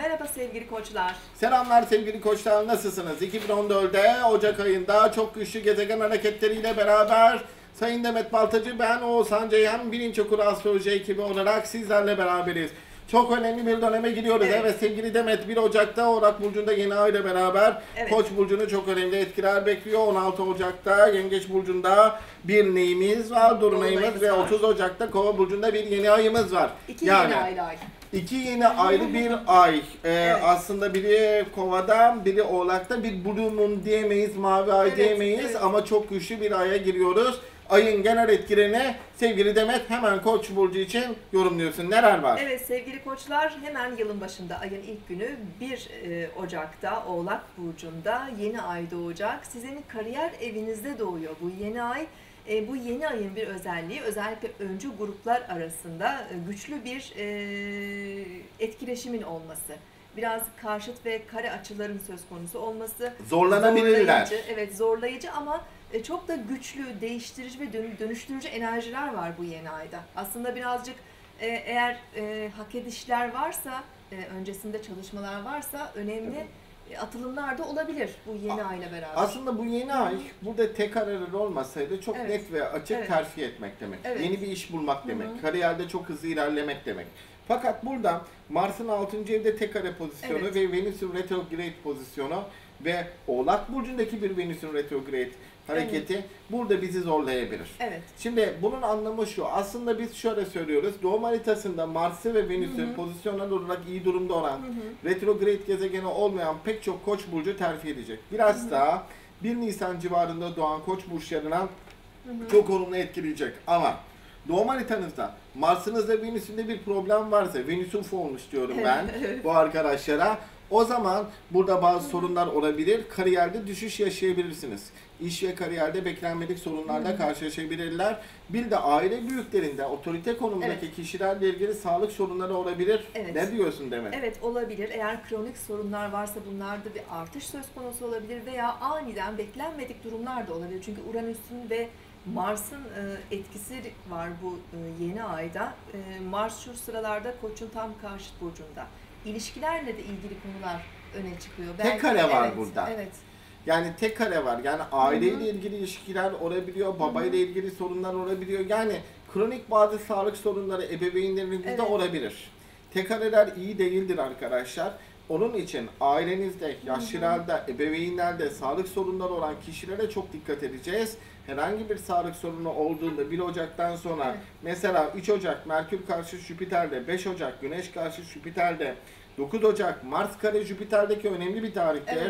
Merhaba sevgili koçlar. Selamlar sevgili koçlar, nasılsınız? 2014'de Ocak ayında çok güçlü gezegen hareketleriyle beraber Sayın Demet Baltacı, ben Oğuzhan Ceyhan, Bilinç Okulu Astroloji ekibi olarak sizlerle beraberiz. Çok önemli bir döneme giriyoruz. Evet sevgili Demet, 1 Ocak'ta Oğlak Burcu'nda yeni ay ile beraber Koç Burcu'nu çok önemli etkiler bekliyor. 16 Ocak'ta Yengeç Burcu'nda bir neyimiz var, dolunayımız ve 30 Ocak'ta Kova Burcu'nda bir yeni ayımız var. İki yeni aylar. İki yeni ayrı bir ay. Aslında biri Kova'da, biri Oğlak'ta. Bir Blue Moon diyemeyiz, mavi ay diyemeyiz ama çok güçlü bir aya giriyoruz. Ayın genel etkilerini sevgili Demet hemen Koç burcu için yorumluyorsun. Neler var? Evet sevgili koçlar, hemen yılın başında ayın ilk günü 1 Ocak'ta Oğlak Burcu'nda yeni ay doğacak. Sizin kariyer evinizde doğuyor bu yeni ay. Bu yeni ayın bir özelliği, özellikle öncü gruplar arasında güçlü bir etkileşimin olması. Biraz karşıt ve kare açıların söz konusu olması. Zorlanabilirler. Zorlayıcı ama çok da güçlü, değiştirici ve dönüştürücü enerjiler var bu yeni ayda. Aslında birazcık eğer hak edişler varsa, öncesinde çalışmalar varsa önemli atılımlar da olabilir bu yeni ayla beraber. Aslında bu yeni ay burada tek kararır olmasaydı çok net ve açık terfi etmek demek. Yeni bir iş bulmak demek. Kariyerde çok hızlı ilerlemek demek. Fakat burada Mars'ın 6. evde tek kare pozisyonu ve Venüs'ün retrograde pozisyonu ve Oğlak Burcu'ndaki bir Venüs'ün retrograde hareketi burada bizi zorlayabilir. Şimdi bunun anlamı şu, aslında biz şöyle söylüyoruz, doğum haritasında Mars'ı ve Venüs'ü pozisyonel olarak iyi durumda olan, retrograde gezegeni olmayan pek çok Koç burcu terfi edecek. Biraz daha 1 Nisan civarında doğan Koç burçlarına çok olumlu etkileyecek ama doğum haritanızda Mars'ınızda Venüs'ünde bir problem varsa, Venüs UFO olmuş diyorum ben bu arkadaşlara, o zaman burada bazı sorunlar olabilir. Kariyerde düşüş yaşayabilirsiniz. İş ve kariyerde beklenmedik sorunlarla karşılaşabilirler. Bir de aile büyüklerinde, otorite konumundaki kişilerle ilgili sağlık sorunları olabilir. Ne diyorsun Demet? Evet, olabilir. Eğer kronik sorunlar varsa bunlarda bir artış söz konusu olabilir veya aniden beklenmedik durumlar da olabilir. Çünkü Uranüs'ün ve Mars'ın etkisi var bu yeni ayda. Mars şu sıralarda Koç'un tam karşıt burcunda. İlişkilerle de ilgili konular öne çıkıyor. Tek kare var burada. Yani tek kare var. Yani aileyle ilgili ilişkiler olabiliyor, babayla ilgili sorunlar olabiliyor. Yani kronik bazı sağlık sorunları ebeveynlerinizde olabilir. Tek kareler iyi değildir arkadaşlar. Onun için ailenizde, yaşlılarda, ebeveynlerde sağlık sorunları olan kişilere çok dikkat edeceğiz. Herhangi bir sağlık sorunu olduğunda 1 Ocak'tan sonra mesela 3 Ocak Merkür karşı Jüpiter'de, 5 Ocak Güneş karşı Jüpiter'de, 9 Ocak Mars kare Jüpiter'deki önemli bir tarihtir.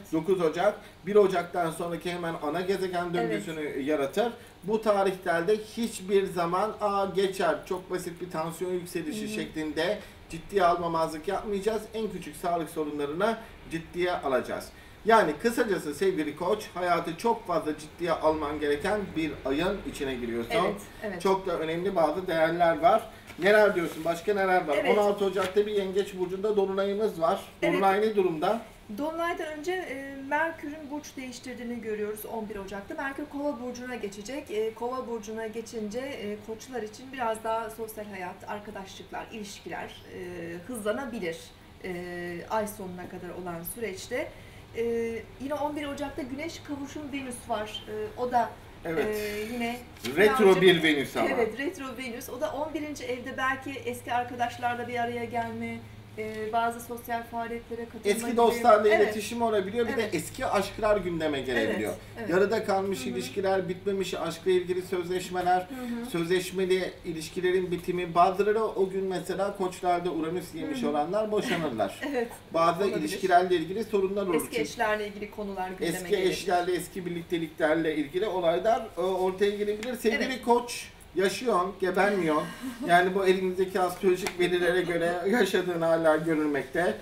9 Ocak, 1 Ocak'tan sonraki hemen ana gezegen döngüsünü yaratır. Bu tarihlerde hiçbir zaman geçer, çok basit bir tansiyon yükselişi şeklinde ciddiye almamazlık yapmayacağız. En küçük sağlık sorunlarına ciddiye alacağız. Yani kısacası sevgili Koç, hayatı çok fazla ciddiye alman gereken bir ayın içine giriyorsun. Çok da önemli bazı değerler var. Neler diyorsun? Başka neler var? 16 Ocak'ta bir Yengeç Burcu'nda dolunayımız var. Dolunay ne durumda? Dolunaydan önce Merkür'ün burç değiştirdiğini görüyoruz 11 Ocak'ta. Merkür Kova Burcu'na geçecek. Kova Burcu'na geçince koçlar için biraz daha sosyal hayat, arkadaşlıklar, ilişkiler hızlanabilir ay sonuna kadar olan süreçte. Yine 11 Ocak'ta Güneş kavuşum Venüs var. O da yine retro bir Venüs ama. Evet, retro Venüs. O da 11. evde belki eski arkadaşlarla bir araya gelme, bazı sosyal faaliyetlere katılma eski dostlarla iletişim olabiliyor. Bir de eski aşklar gündeme gelebiliyor. Yarıda kalmış ilişkiler, bitmemiş aşkla ilgili sözleşmeler, sözleşmeli ilişkilerin bitimi. Bazıları o gün mesela Koçlarda Uranüs yemiş olanlar boşanırlar. Bazı ilişkilerle ilgili sorunlar olur. Eski eşlerle ilgili konular gündeme eski gelebilir. Eşlerle, eski birlikteliklerle ilgili olaylar ortaya gelebilir. Sevgili Koç, yaşıyorsun, gebermiyorsun. Yani bu elinizdeki astrolojik verilere göre yaşadığın hala görülmekte.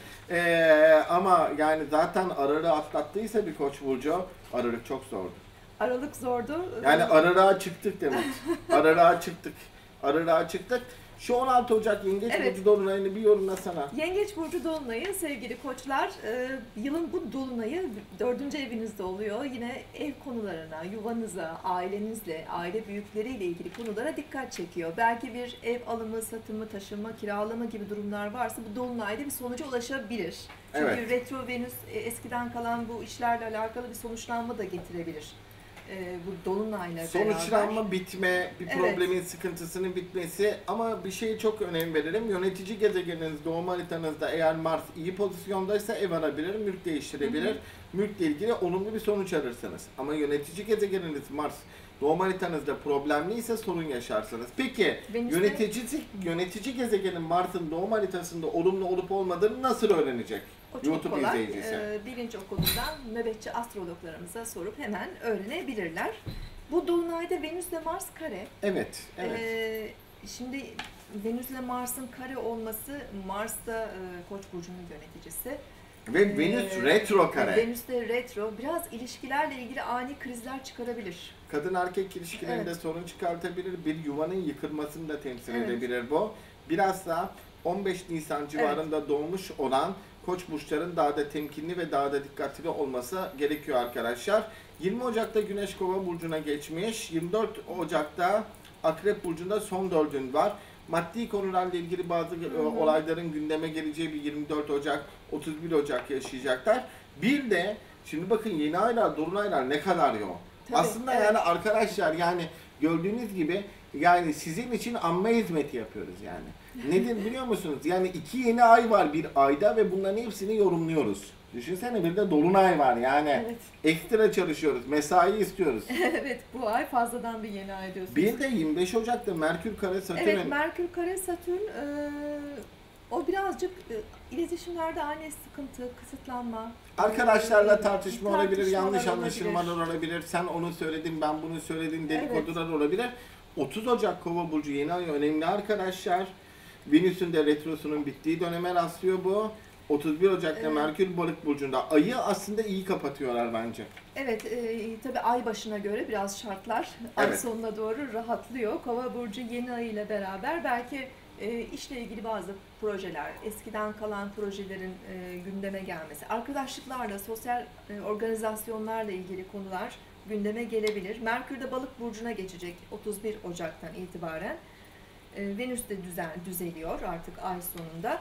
Ama yani zaten Aralık'ı atlattıysa bir Koç burcu, Aralık çok zordu. Aralık zordu. Yani Aralık'a çıktık demek. Aralık'a çıktık. Şu 16 Ocak Yengeç Evet. Burcu dolunayını bir yorumlasana. Yengeç burcu dolunayı sevgili koçlar, yılın bu dolunayı 4. evinizde oluyor. Yine ev konularına, yuvanıza, ailenizle, aile büyükleriyle ilgili konulara dikkat çekiyor. Belki bir ev alımı, satımı, taşınma, kiralama gibi durumlar varsa bu dolunayda bir sonuca ulaşabilir. Çünkü Evet. retro Venüs eskiden kalan bu işlerle alakalı bir sonuçlanma da getirebilir. Bu dolunayla beraber. Sonuçlanma, bitme, bir Evet. problemin sıkıntısının bitmesi ama bir şeye çok önem verelim. Yönetici gezegeniniz doğum haritanızda eğer Mars iyi pozisyondaysa ev alabilir, mülk değiştirebilir. Mülkle ilgili olumlu bir sonuç alırsınız. Ama yönetici gezegeniniz Mars doğum haritanızda problemliyse sorun yaşarsınız. Peki Venüs'te- yönetici gezegenin Mars'ın doğum haritasında olumlu olup olmadığını nasıl öğrenecek? O çok YouTube kolay. izleyicisi. Bilinç okulundan nöbetçi astrologlarımıza sorup hemen öğrenebilirler. Bu dolunayda Venüs ile Mars kare. Evet, evet. Şimdi Venüs ile Mars'ın kare olması, Mars da Koç burcunun yöneticisi. Ve Venüs retro kare. Venüs de retro. Biraz ilişkilerle ilgili ani krizler çıkarabilir. Kadın erkek ilişkilerinde Evet. sorun çıkartabilir. Bir yuvanın yıkılmasını da temsil Evet. edebilir bu. Biraz da 15 Nisan civarında doğmuş olan Koç burçların daha da temkinli ve daha da dikkatli olması gerekiyor arkadaşlar. 20 Ocak'ta Güneş Kova burcuna geçmiş. 24 Ocak'ta Akrep burcunda son dördün var. Maddi konularla ilgili bazı olayların gündeme geleceği bir 24 Ocak, 31 Ocak yaşayacaklar. Bir de şimdi bakın yeni aylar, dolunaylar ne kadar yoğun. Tabii, Aslında evet. yani arkadaşlar yani gördüğünüz gibi yani sizin için amme hizmeti yapıyoruz yani. Nedir biliyor musunuz? Yani 2 yeni ay var bir ayda ve bunların hepsini yorumluyoruz. Düşünsene bir de dolunay var yani. Evet. Ekstra çalışıyoruz, mesai istiyoruz. Evet, bu ay fazladan bir yeni ay diyorsunuz. Bir de 25 Ocak'ta Merkür kare Satürn. Evet, Merkür kare Satürn, o birazcık iletişimlerde ani sıkıntı, kısıtlanma. Arkadaşlarla tartışma olabilir, yanlış tartışmalar anlaşılmalar olabilir. Sen onu söyledin, ben bunu söyledim, dedikodular olabilir. 30 Ocak Kova burcu yeni ay önemli arkadaşlar. Venüs'ün de retrosunun bittiği döneme rastlıyor bu. 31 Ocak'ta Evet. Merkür Balık burcunda. Ayı aslında iyi kapatıyorlar bence. Evet, tabii ay başına göre biraz şartlar ay Evet. sonuna doğru rahatlıyor. Kova burcu yeni ay ile beraber belki işle ilgili bazı projeler, eskiden kalan projelerin gündeme gelmesi, arkadaşlıklarla, sosyal organizasyonlarla ilgili konular gündeme gelebilir. Merkür de Balık burcuna geçecek 31 Ocak'tan itibaren. Venüs de düzeliyor artık ay sonunda.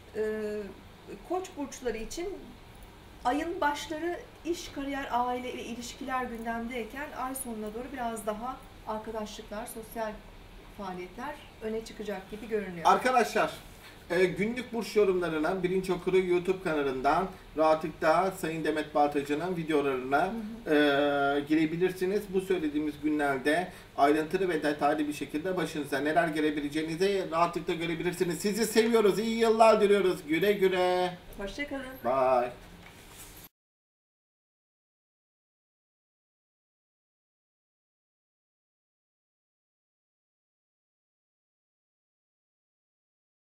Koç burçları için ayın başları iş, kariyer, aile ve ilişkiler gündemdeyken ay sonuna doğru biraz daha arkadaşlıklar, sosyal faaliyetler öne çıkacak gibi görünüyor. Arkadaşlar günlük burç yorumlarına Bilinç Okulu YouTube kanalından rahatlıkla Sayın Demet Baltacı'nın videolarına girebilirsiniz. Bu söylediğimiz günlerde ayrıntılı ve detaylı bir şekilde başınıza neler gelebileceğinizi rahatlıkla görebilirsiniz. Sizi seviyoruz. İyi yıllar diliyoruz. Güle güle. Hoşça kalın. Bye.